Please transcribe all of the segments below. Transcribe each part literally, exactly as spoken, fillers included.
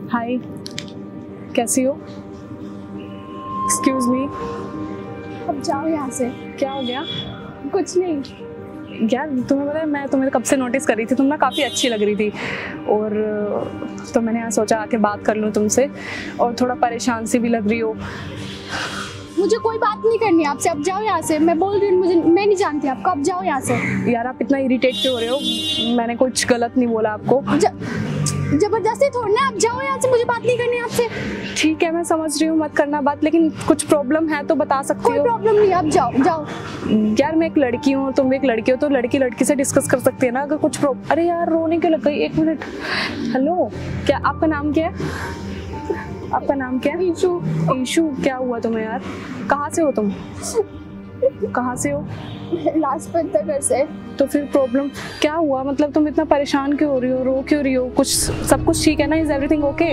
हाय, कैसी हो? Excuse me. अब जाओ यहाँ से। क्या हो गया? कुछ नहीं यार, तुम्हें पता है मैं तुम्हें कब से नोटिस कर रही थी, तुम ना काफ़ी अच्छी लग रही थी और तो मैंने यहाँ सोचा आके बात कर लूँ तुमसे। और थोड़ा परेशान सी भी लग रही हो। मुझे कोई बात नहीं करनी आपसे, अब जाओ यहाँ से। मैं बोल रही हूँ, मुझे मैं नहीं जानती आपको, अब जाओ यहाँ से। यार आप इतना इरिटेट क्यों हो रहे हो? मैंने कुछ गलत नहीं बोला आपको। जबरदस्ती थोड़ी ना, आप जाओ यहाँ से, मुझे बात नहीं करनी आपसे। ठीक है, मैं समझ रही हूँ, मत करना बात, लेकिन कुछ प्रॉब्लम है तो बता सकती हो। कोई प्रॉब्लम नहीं, आप जाओ जाओ। यार मैं एक लड़की हूँ, तुम भी एक लड़की हो, तो लड़की लड़की से डिस्कस कर सकती है ना अगर कुछ प्रॉब्लम। अरे यार रोने क्यों लग गई? एक मिनट। हेलो, क्या आपका नाम क्या है? आपका नाम क्या है? ईशू। ईशू, क्या हुआ तुम्हें यार? कहाँ से हो तुम? कहाँ से हो? लाजपत नगर से। तो फिर प्रॉब्लम क्या हुआ? मतलब तुम इतना परेशान क्यों हो रही हो, रो क्यों रही हो? कुछ सब कुछ ठीक है ना? Is everything okay?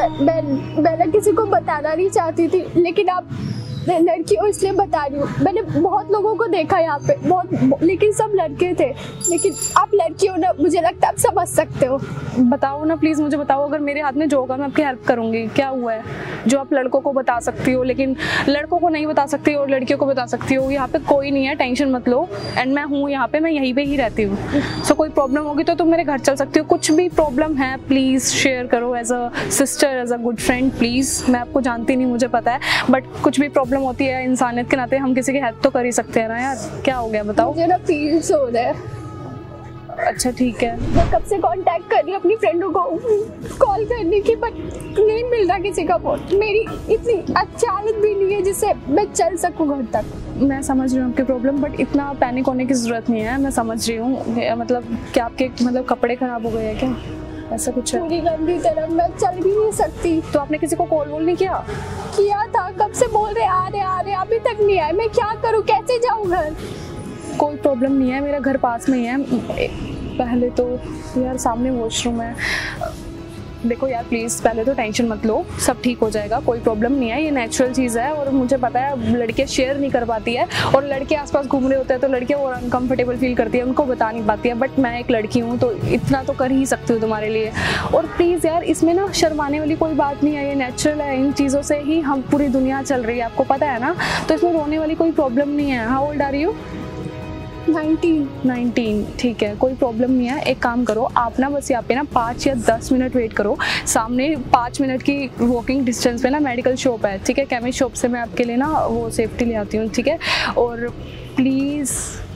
मैं किसी को बताना नहीं चाहती थी, लेकिन आप लड़की हो इसलिए बता रही हूँ। मैंने बहुत लोगों को देखा यहाँ पे, बहुत, लेकिन सब लड़के थे। लेकिन आप लड़की हो ना, मुझे लगता है आप समझ सकते हो। बताओ ना प्लीज, मुझे बताओ। अगर मेरे हाथ में जो होगा मैं आपकी हेल्प करूंगी। क्या हुआ है जो आप लड़कों को बता सकती हो लेकिन लड़कों को नहीं बता सकती और लड़कियों को बता सकती हो? यहाँ पे कोई नहीं है, टेंशन मत लो। एंड मैं हूँ यहाँ पे, मैं यहीं पे ही रहती हूँ। सो कोई प्रॉब्लम होगी तो तुम मेरे घर चल सकती हो। कुछ भी प्रॉब्लम है प्लीज शेयर करो, as a sister, as a good friend please. मैं आपको जानती नहीं, मुझे पता है, बट कुछ भी प्रॉब्लम होती है, इंसानियत के नाते हम किसी की हेल्प तो कर ही सकते हैं ना यार। क्या हो गया बताओ? मुझे ना फील्स हो रहा है। अच्छा ठीक है। मैं कब से कांटेक्ट कर रही हूँ अपनी फ्रेंडों को कॉल करने की, बट नहीं मिल रहा किसी का फोन। मेरी इतनी अच्छी हालत भी नहीं है जिससे मैं चल सकूँ घर तक। मैं समझ रही हूँ आपकी प्रॉब्लम, बट इतना पैनिक होने की ज़रूरत नहीं है। मैं समझ रही हूँ, मतलब क्या आपके मतलब कपड़े खराब हो गए हैं क्या? ऐसा कुछ है? पूरी गंदी तरह मैं चल भी नहीं सकती। तो आपने किसी को कॉल वॉल नहीं किया? किया था, कब से बोल रहे आ रहे आ रहे, अभी तक नहीं आए। मैं क्या करूँ, कैसे जाऊँ घर? कोई प्रॉब्लम नहीं है, मेरा घर पास में ही है। पहले तो यार सामने वॉशरूम है। देखो यार प्लीज़ पहले तो टेंशन मत लो, सब ठीक हो जाएगा, कोई प्रॉब्लम नहीं है। ये नेचुरल चीज़ है और मुझे पता है लड़कियां शेयर नहीं कर पाती है और लड़के आसपास घूम रहे होते हैं तो लड़कियां और अनकंफर्टेबल फील करती है, उनको बता नहीं पाती है। बट मैं एक लड़की हूँ तो इतना तो कर ही सकती हूँ तुम्हारे लिए। और प्लीज़ यार इसमें ना शर्माने वाली कोई बात नहीं है, ये नेचुरल है। इन चीज़ों से ही हम पूरी दुनिया चल रही है, आपको पता है ना। तो इसमें रोने वाली कोई प्रॉब्लम नहीं है। How old are you? Nineteen. Nineteen, ठीक है, कोई प्रॉब्लम नहीं है। एक काम करो आप ना, बस यहाँ पे ना पाँच या दस मिनट वेट करो। सामने पाँच मिनट की वॉकिंग डिस्टेंस पे ना मेडिकल शॉप है, ठीक है? केमिस्ट शॉप से मैं आपके लिए ना वो सेफ्टी ले आती हूँ, ठीक है? और प्लीज़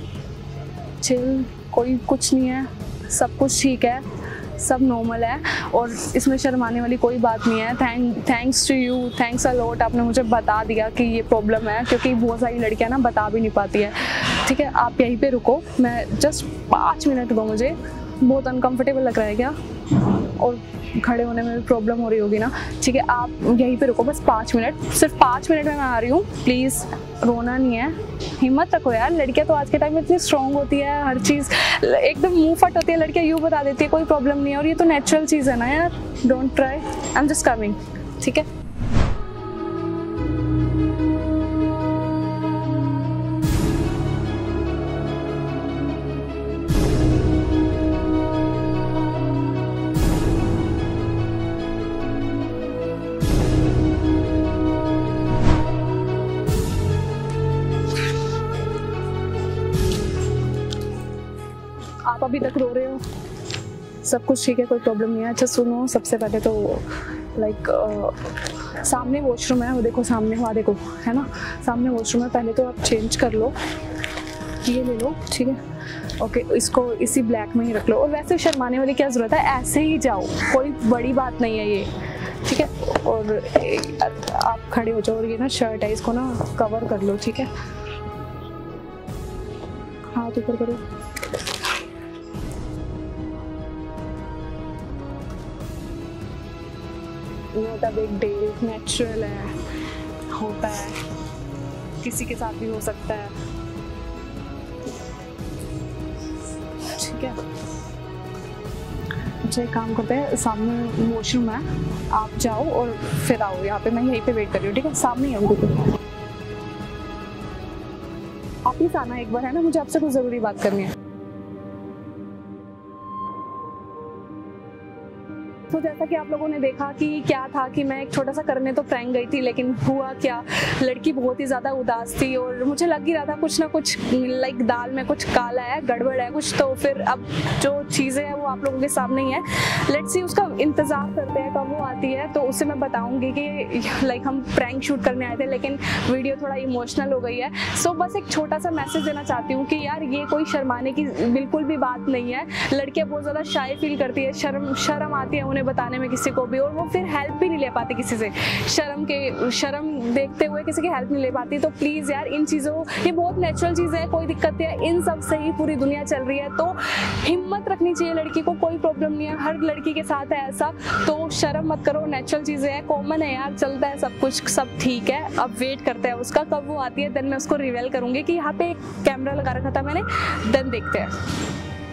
चिल, कोई कुछ नहीं है, सब कुछ ठीक है, सब नॉर्मल है और इसमें शर्माने वाली कोई बात नहीं है। Thank thanks to you, thanks a lot, आपने मुझे बता दिया कि ये प्रॉब्लम है, क्योंकि बहुत सारी लड़कियां ना बता भी नहीं पाती है। ठीक है, आप यहीं पे रुको, मैं जस्ट पाँच मिनट दो मुझे। बहुत अनकंफर्टेबल लग रहा है क्या? और खड़े होने में भी प्रॉब्लम हो रही होगी ना? ठीक है, आप यहीं पे रुको बस पाँच मिनट, सिर्फ पाँच मिनट में मैं आ रही हूँ। प्लीज़ रोना नहीं है, हिम्मत रखो यार। लड़कियां तो आज के टाइम में इतनी स्ट्रॉन्ग होती है, हर चीज़ एकदम मुंह फट होती है, लड़कियां यूँ बता देती है, कोई प्रॉब्लम नहीं है। और ये तो नेचुरल चीज़ है ना यार, don't try, I am just coming, ठीक है? आप अभी तक रो रहे हो? सब कुछ ठीक है, कोई प्रॉब्लम नहीं है। अच्छा सुनो, सबसे पहले तो लाइक like, सामने वॉशरूम है, वो देखो सामने, वहाँ देखो, है ना? सामने वॉशरूम है। पहले तो आप चेंज कर लो, ये ले लो, ठीक है? ओके, इसको इसी ब्लैक में ही रख लो। और वैसे शर्माने वाली क्या ज़रूरत है, ऐसे ही जाओ, कोई बड़ी बात नहीं है ये, ठीक है? और आप खड़े हो जाओ और ये ना शर्ट है, इसको ना कवर कर लो, ठीक है? हाथ ऊपर करो। Not a big deal, natural है, होता है, किसी के साथ भी हो सकता है, ठीक है? अच्छा एक काम करते हैं, सामने वॉशरूम है, आप जाओ और फिर आओ यहाँ पे, मैं यहीं पे वेट कर रही हूँ, ठीक है? सामने ही हूँ, आप ही आना एक बार, है ना? मुझे आपसे कुछ ज़रूरी बात करनी है। तो जैसा कि आप लोगों ने देखा कि क्या था कि मैं एक छोटा सा करने तो प्रैंक गई थी, लेकिन हुआ क्या, लड़की बहुत ही ज़्यादा उदास थी और मुझे लग ही रहा था कुछ ना कुछ लाइक दाल में कुछ काला है, गड़बड़ है कुछ। तो फिर अब जो चीज़ें हैं वो आप लोगों के सामने ही है। लेट्स सी, उसका इंतज़ार करते हैं कब वो आती है, तो उससे मैं बताऊँगी कि लाइक हम प्रैंक शूट करने आए थे लेकिन वीडियो थोड़ा इमोशनल हो गई है। सो बस एक छोटा सा मैसेज देना चाहती हूँ कि यार ये कोई शर्माने की बिल्कुल भी बात नहीं है। लड़कियाँ बहुत ज़्यादा शाय फील करती है, शर्म शर्म आती है उन्हें बताने में किसी को भी, और वो फिर हेल्प भी नहीं ले पाती किसी से, शर्म के शर्म देखते हुए किसी की हेल्प नहीं ले पाती। तो प्लीज़ यार इन चीज़ों, ये बहुत नेचुरल चीज़ है, कोई दिक्कत नहीं है, इन सब से ही पूरी दुनिया चल रही है। तो हिम्मत रखनी चाहिए लड़की को, कोई प्रॉब्लम नहीं है, हर लड़की के साथ है ऐसा। तो शर्म मत करो, नेचुरल चीज़ें हैं, कॉमन है यार, चलता है सब कुछ, सब ठीक है। अब वेट करते हैं उसका, कब वो आती है देन मैं उसको रिवील करूँगी कि यहाँ पे एक कैमरा लगा रखा था मैंने, देन देखते हैं।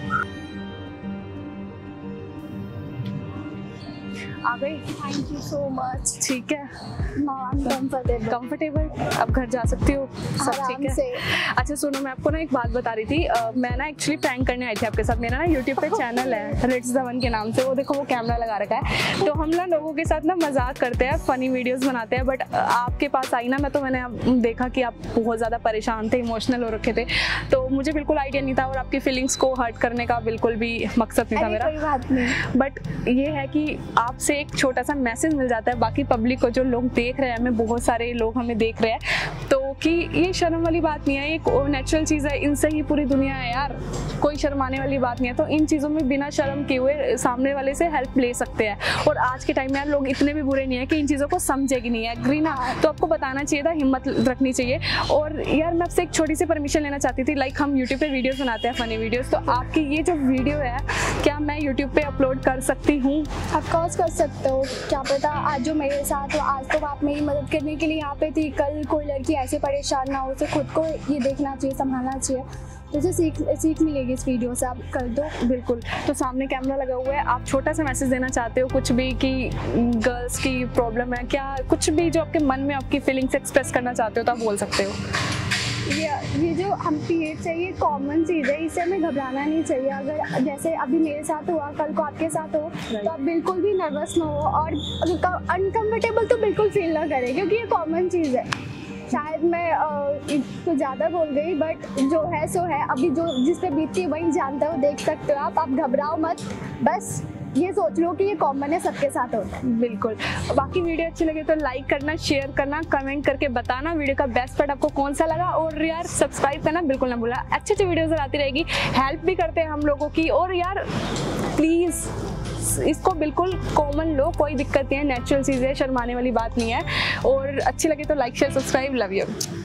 आ गई? Thank you so much. ठीक है, कंफर्टेबल कंफर्टेबल, अब घर जा सकती हो, सब ठीक आराम से। है। अच्छा सुनो, मैं आपको ना एक बात बता रही थी, आ, मैं ना एक्चुअली प्रैंक करने आई थी आपके साथ। मेरा ना यूट्यूब पे चैनल है रिट्स धवन के नाम से, वो देखो वो कैमरा लगा रखा है। तो हम ना लोगों के साथ ना मजाक करते हैं, फनी वीडियोस बनाते हैं, बट आपके पास आई ना मैं, तो मैंने अब देखा कि आप बहुत ज़्यादा परेशान थे, इमोशनल हो रखे थे, तो मुझे बिल्कुल आइडिया नहीं था और आपकी फीलिंग्स को हर्ट करने का बिल्कुल भी मकसद नहीं था मेरा। कोई बात नहीं, बट ये है कि आपसे एक छोटा सा मैसेज मिल जाता है बाकी पब्लिक को, जो लोग देख रहे हैं हमें, बहुत सारे लोग हमें देख रहे हैं, तो कि ये शर्म वाली बात नहीं है, एक नेचुरल चीज़ है, इनसे ही पूरी दुनिया है यार, कोई शर्माने वाली बात नहीं है। तो इन चीज़ों में बिना शर्म किए हुए सामने वाले से हेल्प ले सकते हैं। और आज के टाइम में यार लोग इतने भी बुरे नहीं है कि इन चीज़ों को समझेगी नहीं है, एग्री ना? तो आपको बताना चाहिए था, हिम्मत रखनी चाहिए। और यार मैं आपसे एक छोटी सी परमिशन लेना चाहती थी, लाइक हम यूट्यूब पे वीडियोस बनाते हैं, फनी वीडियोस, तो आपकी ये जो वीडियो है क्या मैं यूट्यूब पे अपलोड कर सकती हूँ? ऑफकोर्स कर सकते हो, क्या पता आज जो मेरे साथ हो, आज तो आप मेरी मदद करने के लिए यहाँ पे थी, कल कोई लड़की ऐसे परेशान ना हो, उसे खुद को ये देखना चाहिए, संभालना चाहिए, जैसे सीख सीख मिलेगी इस वीडियो से, आप कर दो। बिल्कुल, तो सामने कैमरा लगा हुआ है, आप छोटा सा मैसेज देना चाहते हो कुछ भी, कि गर्ल्स की प्रॉब्लम है क्या, कुछ भी जो आपके मन में आपकी फीलिंग्स एक्सप्रेस करना चाहते हो तो आप बोल सकते हो। ये ये जो हम पीरियड्स है ये कॉमन चीज़ है, इससे हमें घबराना नहीं चाहिए। अगर जैसे अभी मेरे साथ हुआ, कल को आपके साथ हो, तो आप बिल्कुल भी नर्वस ना हो और अनकम्फर्टेबल तो बिल्कुल फील ना करें, क्योंकि ये कॉमन चीज़ है। शायद मैं कुछ ज़्यादा बोल गई, बट जो है सो है, अभी जो जिस पे बीतती है वही जानता है, वो देख सकते हो आप आप घबराओ मत, बस ये सोच लो कि ये कॉमन है, सबके साथ होता है। बिल्कुल, बाकी वीडियो अच्छी लगे तो लाइक करना, शेयर करना, कमेंट करके बताना वीडियो का बेस्ट पार्ट आपको कौन सा लगा, और यार सब्सक्राइब करना बिल्कुल ना भूलना। अच्छी अच्छी वीडियोस आती रहेगी, हेल्प भी करते हैं हम लोगों की, और यार प्लीज़ इसको बिल्कुल कॉमन लो, कोई दिक्कत नहीं है, नेचुरल चीज़ है, शर्माने वाली बात नहीं है। और अच्छी लगे तो like share subscribe, love you.